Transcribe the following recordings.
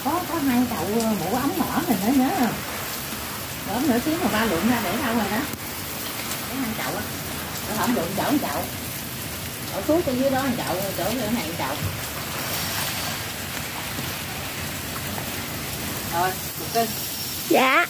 có 2 chậu mũ ống mỏ mình nữa nhớ không? Rồi nửa xíu mà ba lượm ra để đâu rồi đó. Cái 2 chậu á. Nó không lượm chậu 1 chậu. Ở xuống ở dưới đó 1 chậu, chỗ này 1 chậu. Rồi, một cân. Dạ.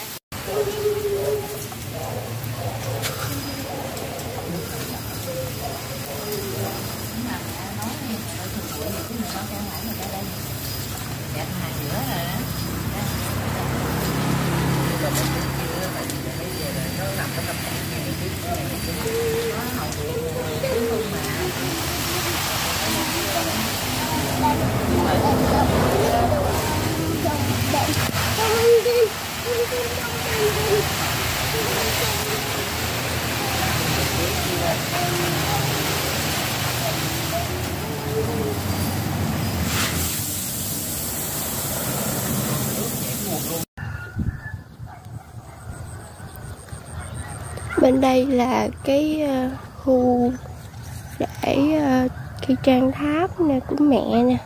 Bên đây là cái khu để cây trang tháp nè của mẹ nè.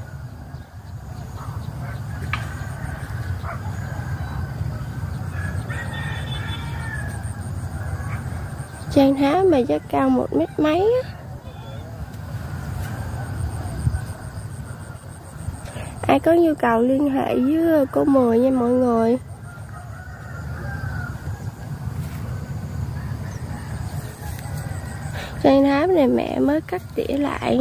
Trang tháp mà chắc cao 1 mét mấy á. Ai có nhu cầu liên hệ với cô Mười nha mọi người. Trang tháp này mẹ mới cắt tỉa lại.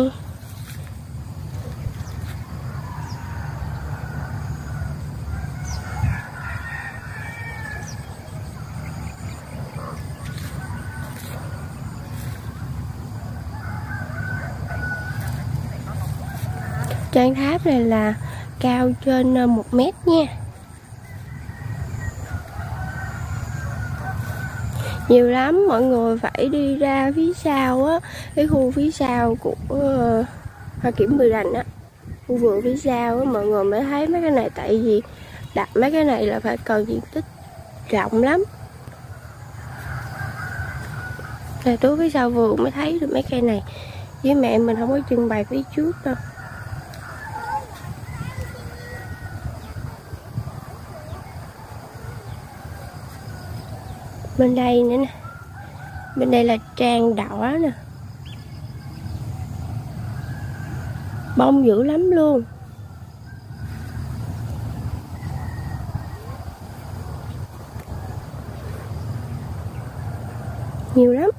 Trang tháp này là cao trên 1 mét nha. Nhiều lắm, mọi người phải đi ra phía sau á, cái khu phía sau của Hoa Kiển Bì Rành á, khu vườn phía sau á, mọi người mới thấy mấy cái này. Tại vì đặt mấy cái này là phải cần diện tích rộng lắm. Là tối phía sau vườn mới thấy được mấy cây này. Với mẹ mình không có trưng bày phía trước đâu. Bên đây nữa nè. Bên đây là trang đỏ nè. Bông dữ lắm luôn. Nhiều lắm.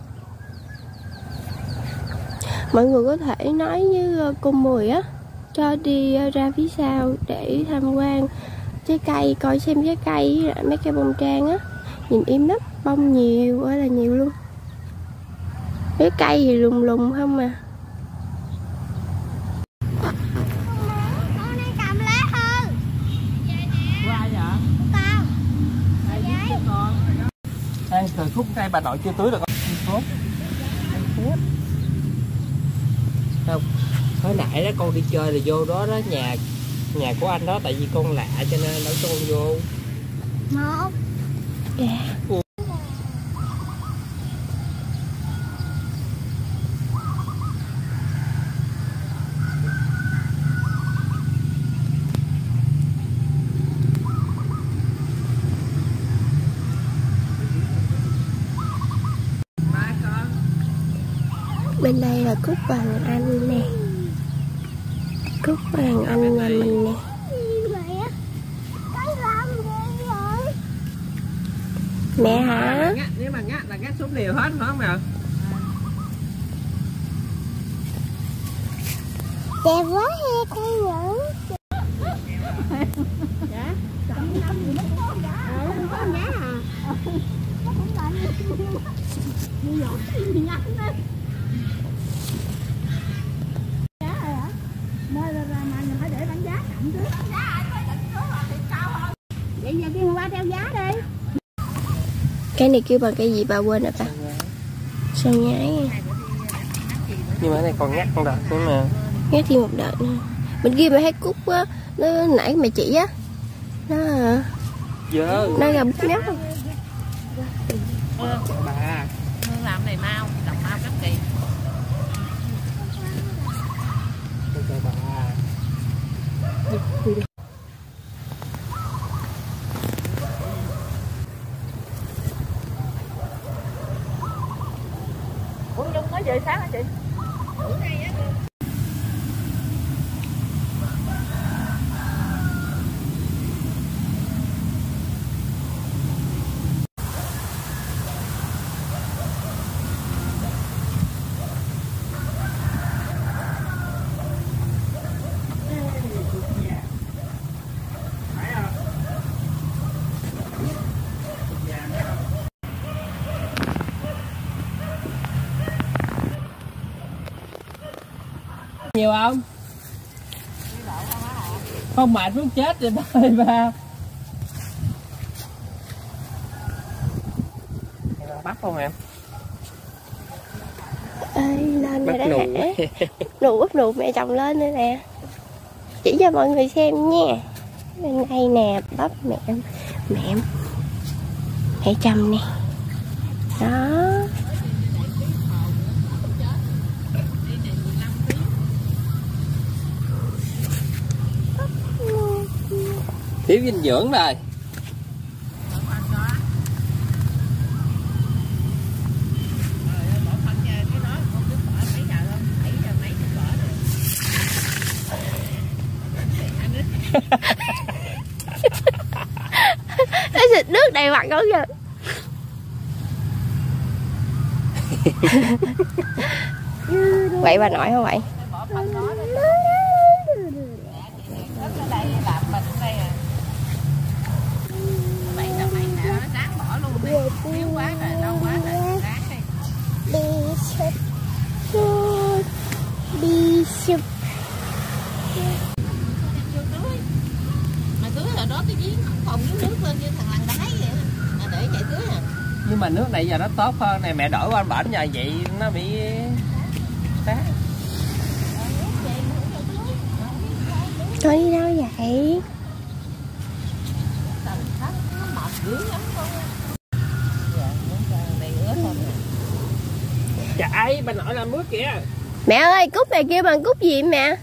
Mọi người có thể nói với cô Mười á, cho đi ra phía sau để tham quan trái cây, coi xem trái cây với lại mấy cây bông trang á. Nhìn im lắm, bông nhiều ơi là nhiều luôn. Cái cây thì lùng lùng không à. Con này cầm lá hơn. Của ai vậy? Con. Ai giúp con? Đây, từ khúc đây bà nội chưa tưới được con. Tốt. Không, hồi nãy đó con đi chơi là vô đó đó, nhà của anh đó, tại vì con lạ cho nên đâu cho con vô. 1. Yeah. Bên đây là cúc vàng anh nè. Cúc vàng anh nhà mình nè. Mẹ hả? Nếu mà ngắt là ngắt xuống liều hết phải không ạ? Đẹp quá he cây nhẫn. Dạ, chậm năm gì nó cũng có giá. Không có giá à. Nó cũng là như nhỏ gì ngắn đó. Giá rồi hả? Mới ra mà mình phải để bảng giá chậm trước. Vậy giờ kêu qua theo giá đi. Cái này kêu bằng cái gì bà quên rồi bà? Sao nhái. Nhưng mà cái này còn ngắt con đợt nữa mà. Ngắt thêm 1 đợt nữa. Bên kia mà thấy cúc á, nó nãy mày chỉ á. Nó ra bút nhóc không? Bà làm này mau, đồng mau cấp kỳ. Nhiều không? Không mệt muốn chết rồi thôi ba. Bắt không em? Ê, lên rồi đó nụ. hả? Bắp nụ mẹ trồng lên nữa nè. Chỉ cho mọi người xem nha. Bên đây nè, bắp mẹ trồng nè. Đó. Thiếu dinh dưỡng rồi. Nó xịt nước đầy mặt đó kìa. Vậy bà nội không vậy? Mà tưới rồi đó cái giếng không dưới nước lên như thằng lằn đáy vậy mà để chạy tưới à. Nhưng mà nước này giờ nó tốt hơn này, mẹ đổi qua bển nhờ vậy nó bị tá. Con đi đâu vậy? Chạy bà nội làm mướt kìa. Mẹ ơi, cúc này kêu bằng cúc gì mẹ?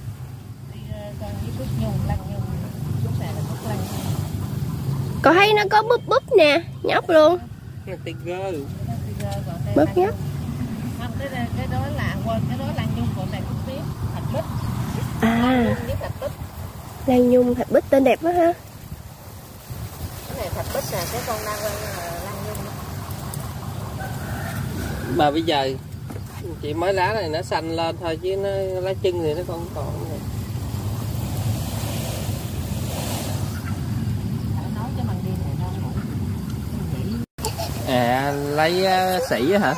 Con thấy nó có búp búp nè, nhóc luôn. Tiger. Búp nhóc. Không, cái đó là quên, cái đó lan nhung, còn này cúc tím, thạch bích. À, Với thạch bích. Lan nhung thạch bích tên đẹp quá ha. Cái này thạch bích nè, cái con lan nhung. Mà bây giờ chỉ mới lá này nó xanh lên thôi chứ nó lá chân thì nó không còn nữa. À, lấy sỉ hả?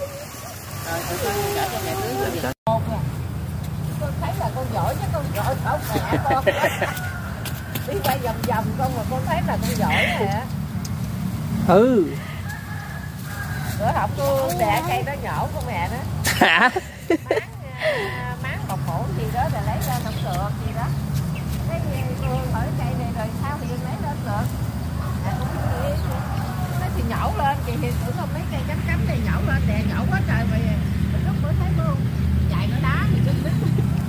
Con thấy là con giỏi chứ con giỏi không mẹ con. Đi quay vòng vòng con mà con thấy là con giỏi nè. Ừ. Bữa học cô đẻ cây đó nhổ của mẹ đó. Hả? Máng bọc hổ gì đó rồi lấy ra nấm sườn gì đó. Cái cô hỏi cây này rồi sao thì lấy lên được. Nó thì nhổ lên, chị thì tưởng không mấy cây chấm thì nhổ lên đè nhổ quá trời vậy. Lúc bữa thấy luôn chạy nó đá thì cứ biết.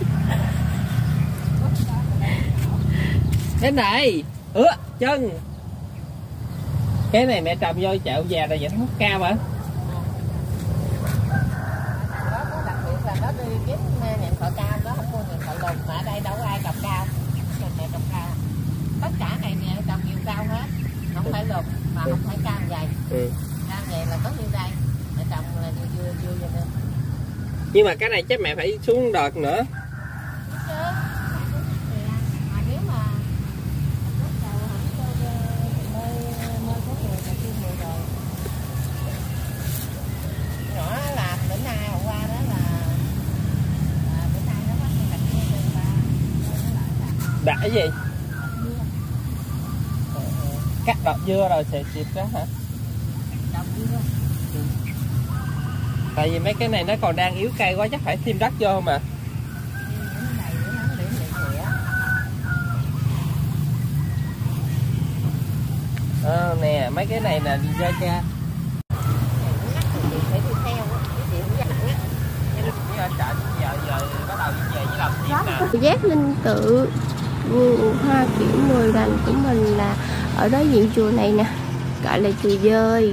Cái này chân. Cái này mẹ trồng vô chậu già rồi vậy nó cao hả? Đó đặc biệt là nó đi kiếm nhãn thọ cao, nó không mua nhãn thọ lùn mà ở đây đâu có ai trồng cao. Mẹ trồng cao. Tất cả này mẹ trồng nhiều cao hết, không phải lùn mà không phải cao dày. Cao dày là có như đây, mẹ trồng là vừa vậy nè. Nhưng mà cái này chắc mẹ phải xuống đợt nữa. Đã cái gì? Cắt đọt dưa rồi sẽ xịt đó hả? Tại vì mấy cái này nó còn đang yếu cây quá chắc phải thêm đất vô mà. Nè mấy cái này nè ra cha. Giác Linh Tự vườn hoa kiển 10 đành của mình là ở đối diện chùa này nè, gọi là chùa Dơi.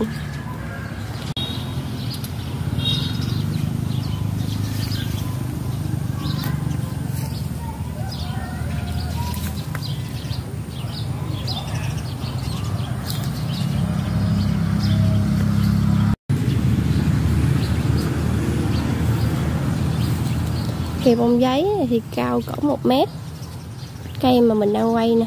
Cây bông giấy này thì cao cỡ 1 mét. Cây mà mình đang quay nè.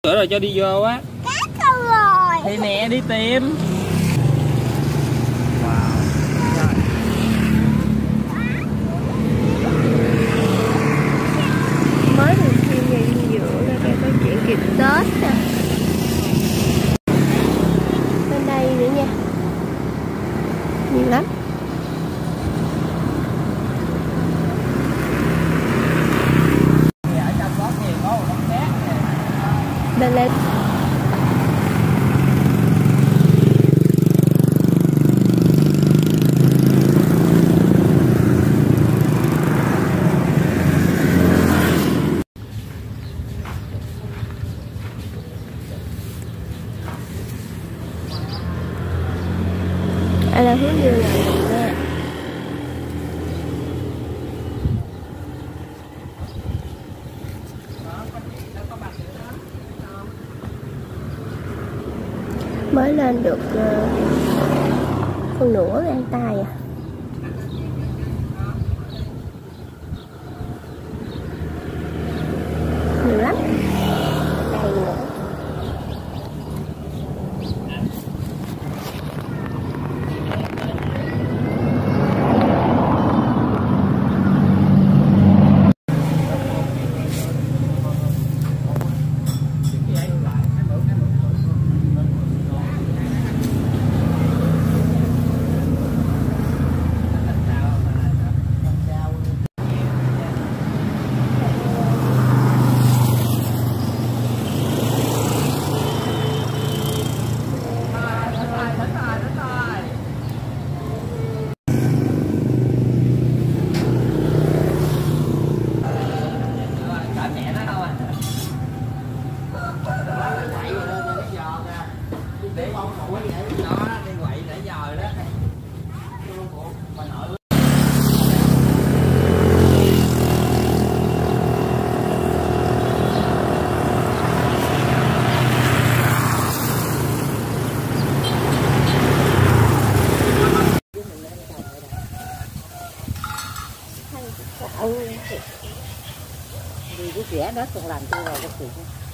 cửa rồi cho đi vô á. Cát không rồi. Thì nè đi tìm. Mới được khi nghỉ dưỡng ra đây có chuyện kịp Tết nè. Bên đây nữa nha, nhiều lắm. Bên đây là hướng dương này nha. Mới lên được phân nửa ngang tay à. Nhiều lắm. Đây nữa. Vì cái rẻ đó còn làm cho rồi cái chuyện.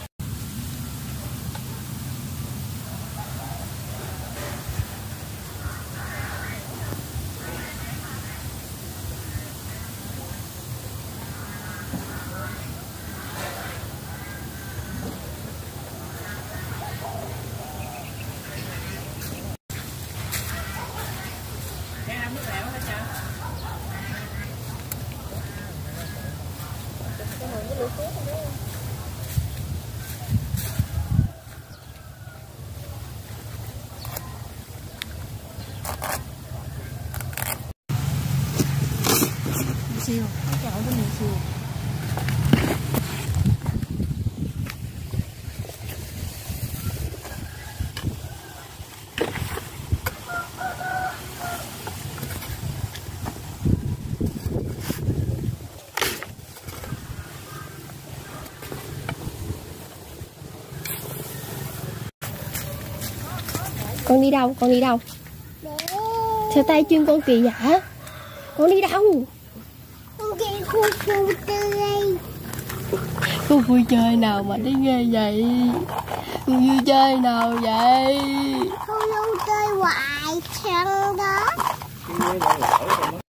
Siêu, cái ổ bánh mì siêu. Con đi đâu? Con đi đâu? Sao tay chân con kỳ vậy? Con đi đâu? Con đi khu vui chơi. Khu vui chơi nào mà đi ghê vậy? Khu vui chơi nào vậy? Khu vui chơi hoài sân đó.